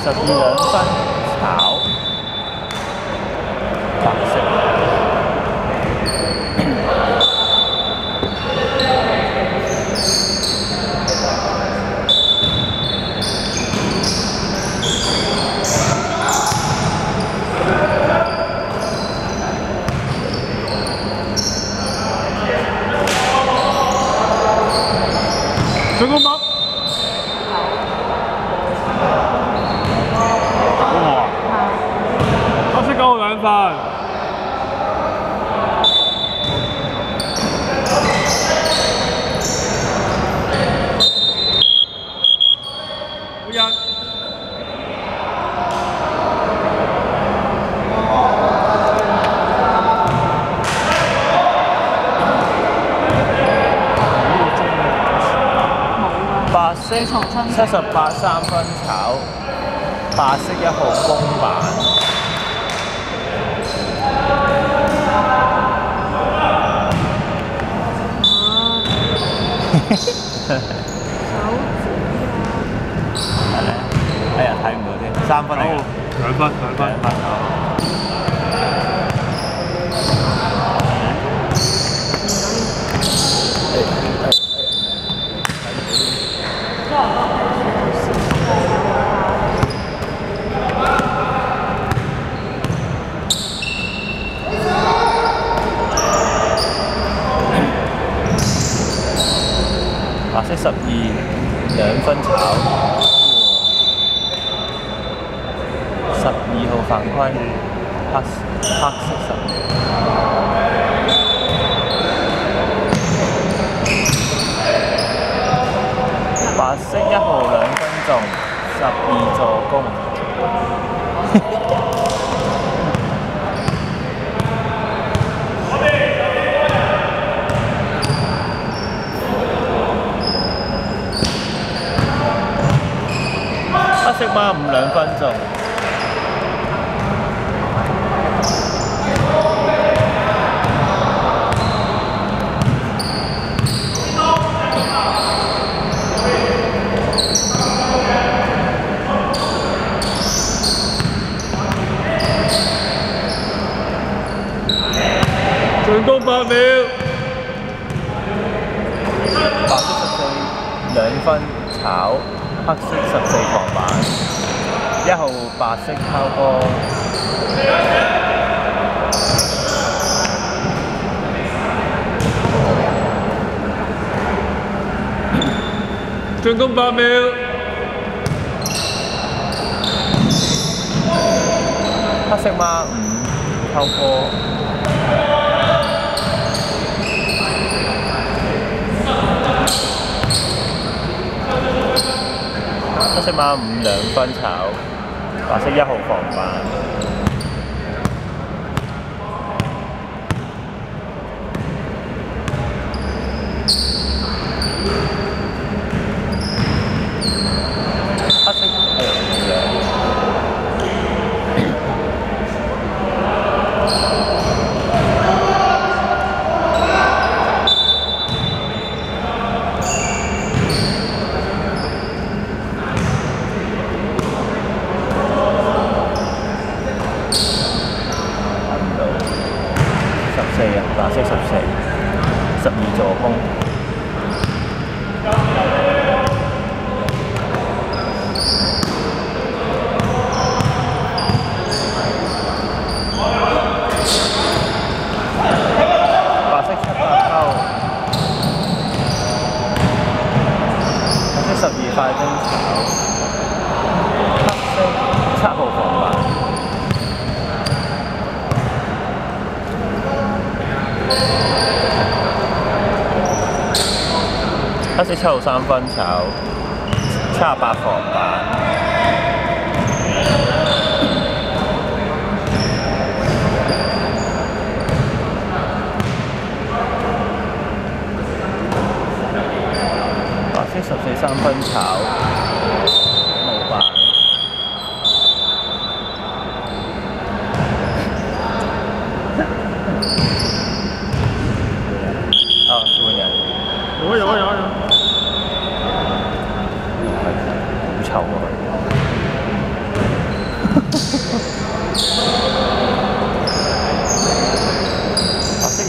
12分炒白色。 水果包。哇！它是高蓝饭。乌鸦。 白色78 3分炒，白色1號公版。係咧，哎呀睇唔到添，3分嚟㗎。 2分。 白色12 2分炒，12號犯規，黑色10。白色1號2分鐘，12助攻。黑色孖5 2分鐘。 進攻8秒。 白色14 2分炒，黑色14防板，1號白色拋波。 進攻8秒。 黑色孖5拋波。黑色孖5 2分炒，白色1號防板。黑色14啊，白色14 12助攻。白色7 8扣，白色12快攻炒，黑色7號防板。黑色7號3分炒，78防板。白色14 3分炒，冇板。換人。 有。好臭啊！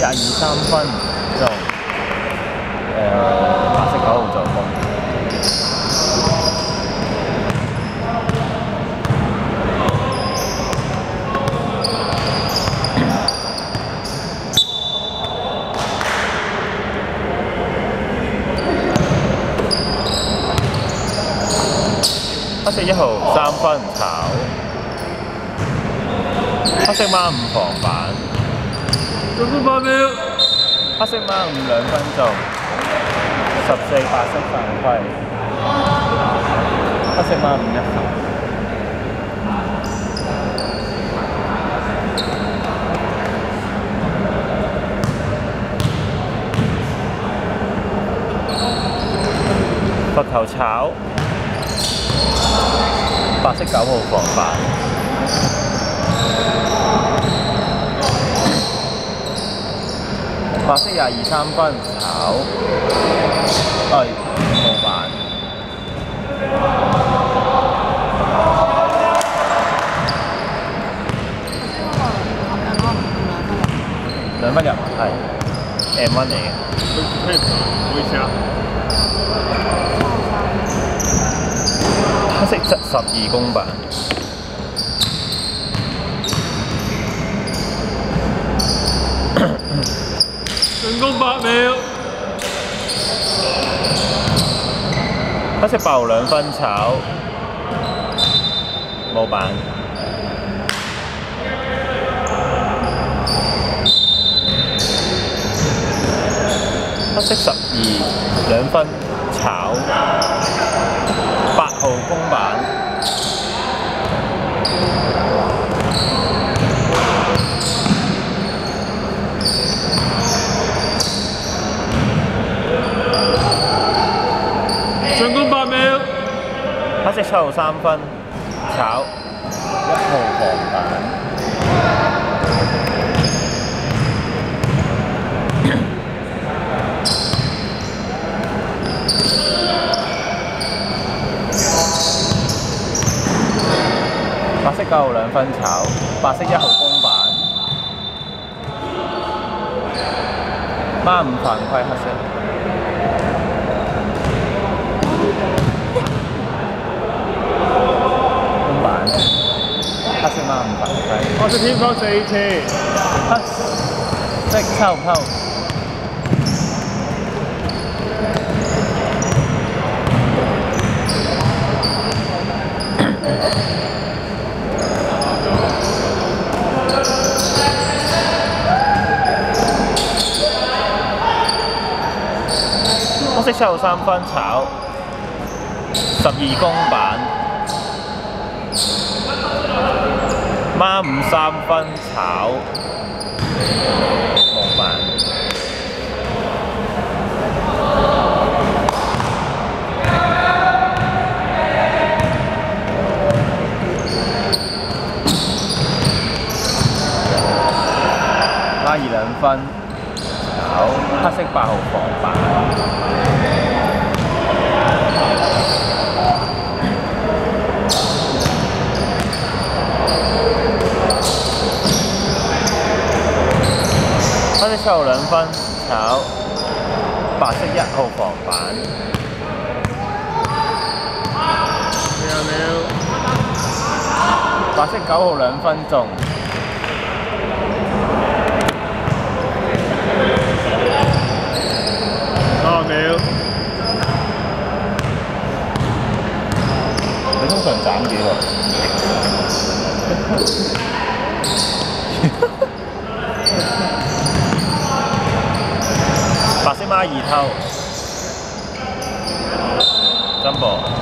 22、3分中，白色9號助攻。黑色1號3分炒，黑色孖5防板， 總共8秒。 黑色孖52分中，14白色犯規，黑色孖51分。罰球炒。白色9號防板，白色22、3分炒，冇板。2分入係 M1 嚟嘅。 會下。 黑色12公板， 成功8秒。 黑色8號2分炒，冇板。黑色12 2分炒。8號公板， 成功8秒。 黑色7號3分炒1號防板，白色9號2分炒，白色1號公板，孖5犯規黑色，公板，黑色孖5犯規。 我是天方4次。 黑色抽唔抽？黑色7號3分炒12公板，孖5 3分炒冇板。孖2 2分炒黑色8號防板。黑色7號2分炒白色1號防板，白色9號2分中 30秒。 你通常斬幾個？白色孖2偷，真噃。